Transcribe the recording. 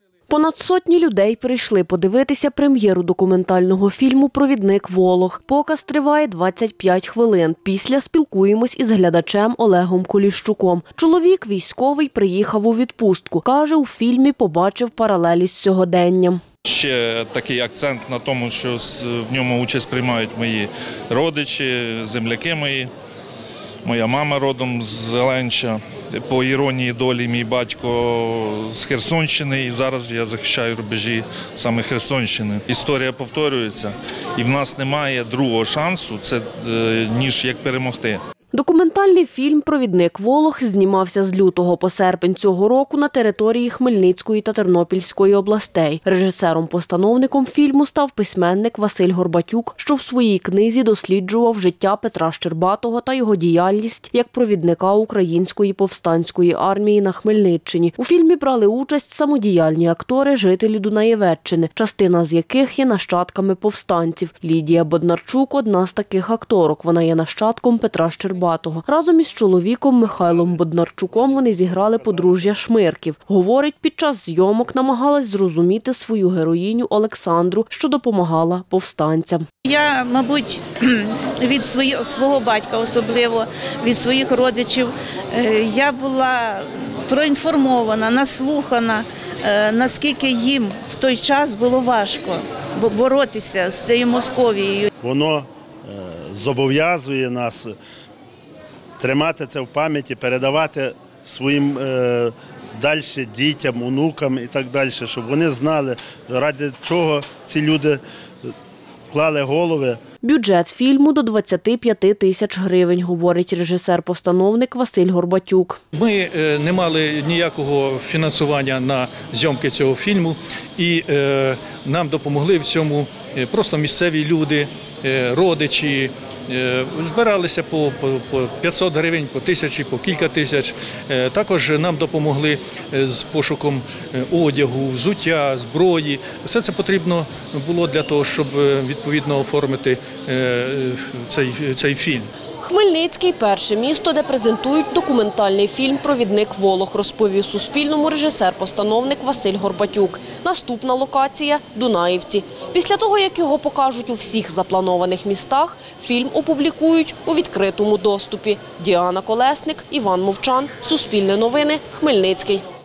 Понад сотні людей прийшли подивитися прем'єру документального фільму «Провідник Волох». Показ триває 25 хвилин. Після спілкуємось із глядачем Олегом Коліщуком. Чоловік військовий приїхав у відпустку. Каже, у фільмі побачив паралелі з сьогоденням. Ще такий акцент на тому, що в ньому участь приймають мої родичі, земляки мої. Моя мама родом з Зеленча. По іронії долі, мій батько з Херсонщини, і зараз я захищаю рубежі саме Херсонщини. Історія повторюється, і в нас немає другого шансу, ніж як перемогти. Документальний фільм «Провідник Волох» знімався з лютого по серпень цього року на території Хмельницької та Тернопільської областей. Режисером-постановником фільму став письменник Василь Горбатюк, що в своїй книзі досліджував життя Петра Щербатого та його діяльність як провідника Української повстанської армії на Хмельниччині. У фільмі брали участь самодіяльні актори, жителі Дунаєвеччини, частина з яких є нащадками повстанців. Лідія Боднарчук – одна з таких акторок. Вона є нащадком Петра Щербатого. Разом із чоловіком Михайлом Боднарчуком вони зіграли подружжя Шмирків. Говорить, під час зйомок намагалась зрозуміти свою героїню Олександру, що допомагала повстанцям. Я, мабуть, від свого батька особливо, від своїх родичів, я була проінформована, наслухана, наскільки їм в той час було важко боротися з цією Московією. Воно зобов'язує нас тримати це в пам'яті, передавати своїм далі дітям, онукам і так далі, щоб вони знали, ради чого ці люди клали голови. Бюджет фільму – до 25 тисяч гривень, говорить режисер-постановник Василь Горбатюк. Ми не мали ніякого фінансування на зйомки цього фільму, і нам допомогли в цьому просто місцеві люди, родичі. Збиралися по 500 гривень, по 1000, по кілька тисяч. Також нам допомогли з пошуком одягу, взуття, зброї. Все це потрібно було для того, щоб відповідно оформити цей фільм. Хмельницький – перше місто, де презентують документальний фільм «Провідник Волох», розповів Суспільному режисер-постановник Василь Горбатюк. Наступна локація – Дунаївці. Після того, як його покажуть у всіх запланованих містах, фільм опублікують у відкритому доступі. Діана Колесник, Іван Мовчан, Суспільне новини, Хмельницький.